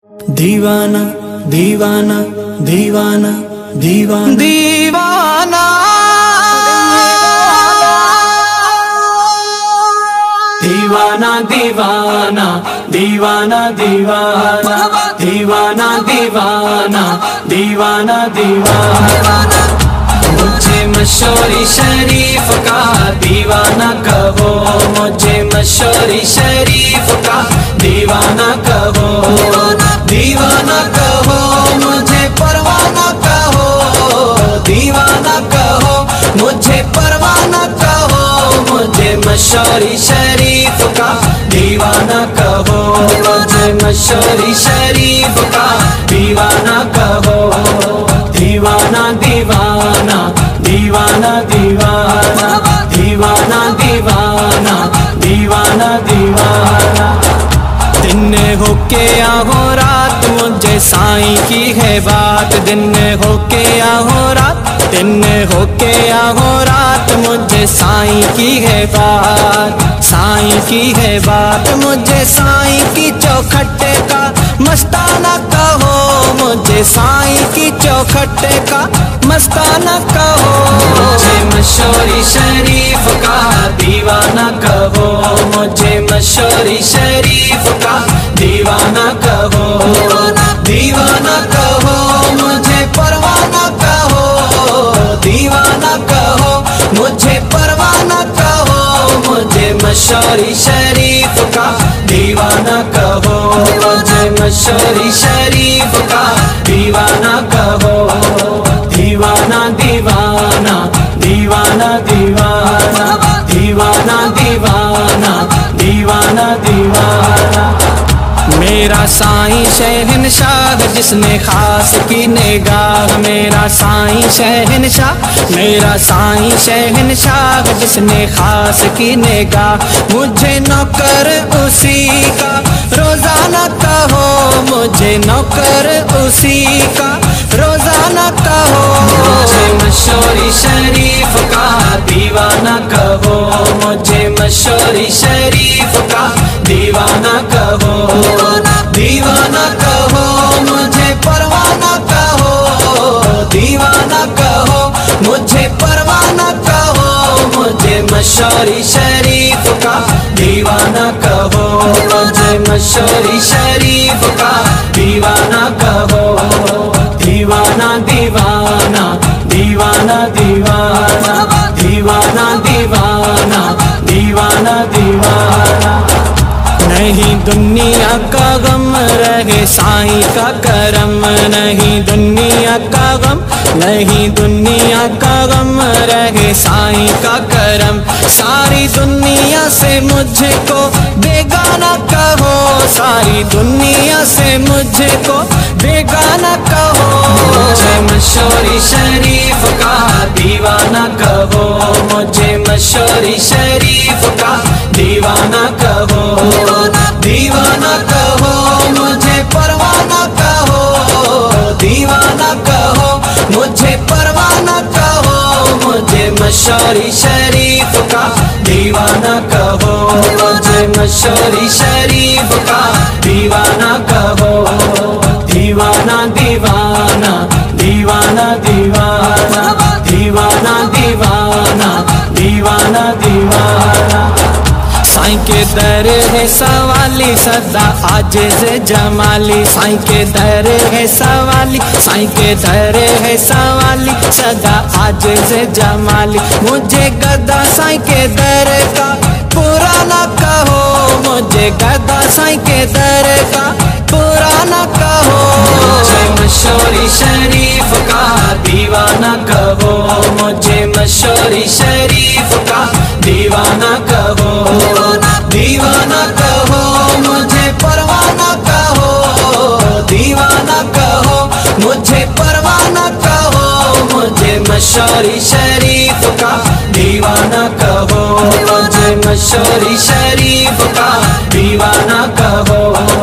दीवाना दीवाना दीवाना दीवाना दीवाना दीवाना दीवाना दीवाना दीवाना दीवाना दीवाना दीवाना दीवाना मुझे मशहूरी शरीफ का दीवाना कहो, मुझे मशहूरी शरीफ का दीवाना कहो, दीवाना कहो मुझे परवाना कहो, दीवाना कहो मुझे परवाना कहो, मुझे मशहूरी शरीफ का दीवाना कहो, मुझे मशहूरी शरीफ का दीवाना कहो, दीवाना दीवाना दीवाना दीवाना दीवाना दीवाना दीवाना दीवाना दिन हो के आहो रात मुझे साईं की है बात, दिन हो के आहो रात, दिन हो के आहो रात मुझे साईं की है बात, साईं की है बात, मुझे साईं की चौखट का मस्ताना कहो, मुझे साईं की चौखट का मस्ताना कहो, मुझे मशहूरी शरीफ का दीवाना कहो, मुझे मशहूरी शरीफ का दीवाना कहो, दीवाना कहो मुझे परवाना कहो, दीवाना कहो मुझे परवाना कहो, मुझे मशहूरी शरीफ का दीवाना कहो, मुझे मशहूरी शरीफ का दीवाना कहो, दीवाना दीवाना दीवाना दीवाना दीवाना दीवाना दीवाना दीवाना मेरा साईं शहंशाह जिसने खास की निगाह, मेरा साईं शहंशाह, मेरा साईं शहंशाह जिसने खास की निगाह, मुझे नौकर उसी का रोजाना कहो, मुझे नौकर उसी का रोजाना कहो, मुझे मशहूरी शरीफ का दीवाना कहो, मुझे मशहूरी शरीफ का दीवाना कहो, दीवाना कहो मुझे परवाना कहो, दीवाना कहो मुझे परवाना कहो, मुझे मशहूरी शरीफ का दीवाना कहो, मुझे मशहूरी शरीफ का दीवाना कहो, दीवाना दीवाना दीवाना दीवाना दीवाना दीवाना दीवाना दीवाना नहीं दुनिया का गम रहे साईं का करम, नहीं दुनिया का गम, नहीं दुनिया का गम रहे साईं का करम, सारी दुनिया से मुझको बेगाना कहो, सारी दुनिया से मुझको बेगाना कहो, मुझे मशहूरी शरीफ का दीवाना कहो, मुझे मशहूरी शरीफ का दीवाना कहो, दीवाना कहो मुझे परवाना कहो, दीवाना कहो मुझे परवाना कहो, मुझे मशहूरी शरीफ का दीवाना कहो, मुझे मशहूरी शरीफ का दीवाना कहो, दीवाना दीवाना दीवाना दीवाना दीवाना दीवाना दीवाना दीवाना साईं के दर है सवाली सदा आजिज़ जमाली, साईं के दर है सवाली, साईं के दर है सवाली सदा आजिज़ जमाली, मुझे गदा साईं के दर का पुराना कहो, मुझे गदा साईं के दर का पुराना कहो, मुझे मशहूरी शरीफ का दीवाना कहो, मुझे मशहूरी शरीफ का दीवाना कहो, दीवाना कहो मुझे परवाना कहो, दीवाना कहो मुझे परवाना कहो, मुझे मशहूरी शरीफ का दीवाना कहो, मुझे मशहूरी शरीफ का दीवाना कहो,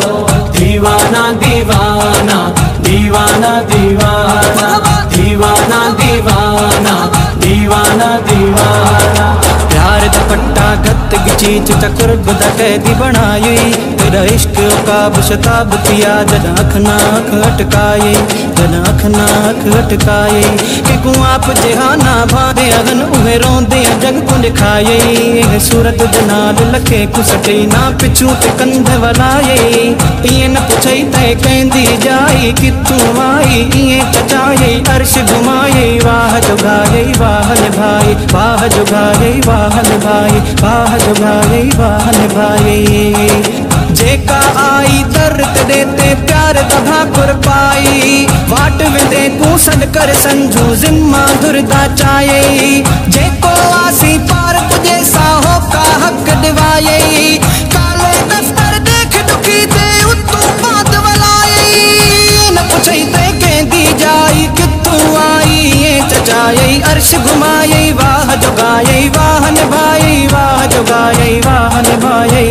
दीवाना दीवाना दीवाना दीवाना दीवाना दीवाना दीवाना दीवाना प्यार दुपट्टा गत चीच चक्र बुदा कैदी बनाई तेरा इश्क उकाब शताब पिया जदा अख ना अख अटकाए जदा अख ना अख अटकाए कि को आप जहाना भादे अगन उहे रोंदे जग को दिखाए सूरत जनाल लखे कुसटे ना पिछू ते कंध वलाए इए न पुछई तै कहंदी जाई कितू आई इए चचाए अर्श घुमाए वाह जुगाए वाह निभाए वाह जुगाए वाह निभाए वाह जुगाए वाह निभाए जेका आई दर्द देते प्यार तभा कुर पाई वाट विंदे तू सद कर संजू जिम्मा दुर्दा चाये जेको आसी पार तुझे साहो का हक दिवाए काले दफ्तर देख दुखी दे उतू बात वलाए न पुछई ते कहंदी जाई कितू आई ये चचाए अर्श घुमाए वाह जुगाए वाह निभाए वाह जुगाए वाह निभाए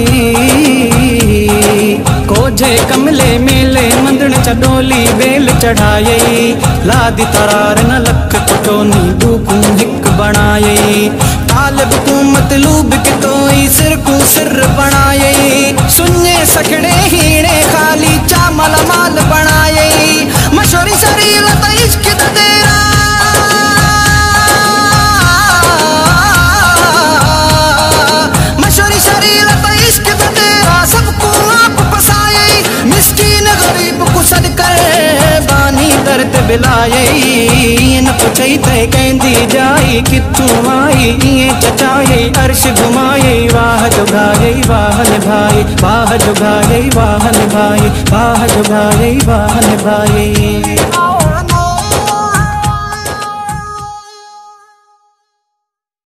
कोझे कमले मेले मंदण चडोली बेल चढ़ाए लादी तरार न लख कुटोनी दूकू हिक बनाए तालब को मतलूब कितोई सिर को सिर बनाए सुन्ने सखड़े हीणे खाली चामल माल बनाए मशोरी शरीर त इश्क तेरा मशोरी शरीर त इश्क तेरा सबको आप पसाए मिस्कीन गरीब को सद कर बानी दर्द बिलाए न पुछई तै कहंदी जाई कितू आई इए चचाए अर्श घुमाए वाह जुगाए वाह निभाए वाह जुगाए वाह निभाए वाह जुगाए वाह निभाए।